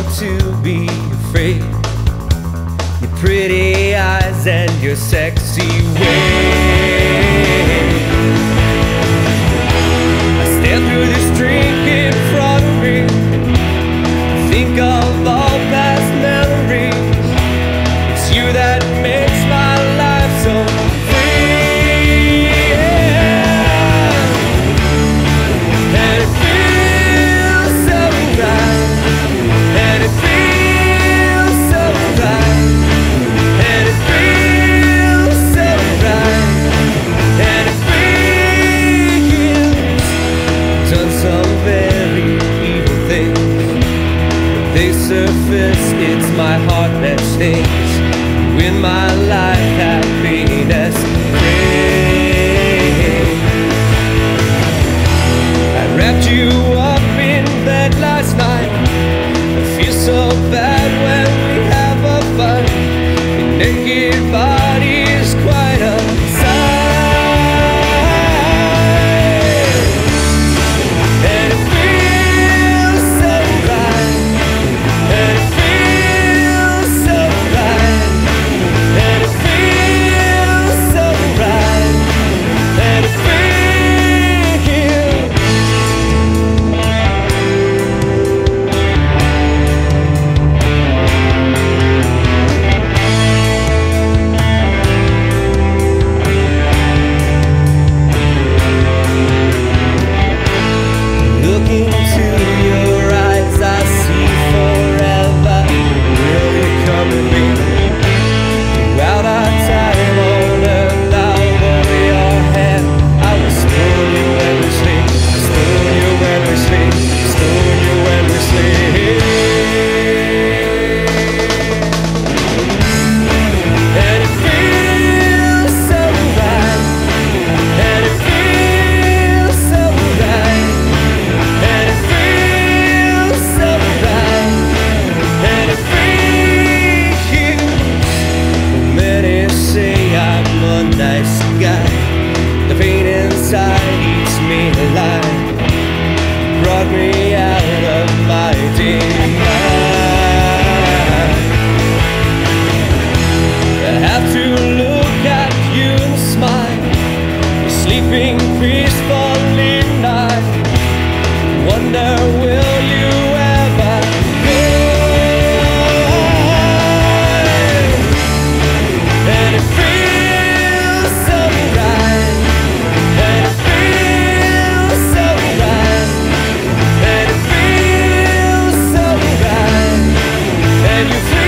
to be afraid. Your pretty eyes and your sexy ways. I stare through this drink in front of me, think of all past memories. It's you that makes my life so free, yeah. And it feels so right, and it feels so right, and it feels so right, and it feels done some very evil things. They surface, it's my heart that stings. When my life happiness brings. I wrapped you up in bed last night. I feel so bad when we have a fight. Your naked body is quite a sight, and it feels so right, and it feels so right, and it feels so right, and it feels. Looking into your eyes, I see forever. Will you come with me? Throughout our time on earth, I'll hold your hand. I will stone you endlessly, stone you endlessly, stone you endlessly. And it feels so right, and it feels so right, and it feels so right, and it feels. Many say I'm a nice guy. The pain inside eats me alive. Brought me out of my denial. I have to look at you and smile. You're sleeping peacefully tonight. Wonder, will you ever go? And it feels so right, and it feels so right, and it feels so right, and you feel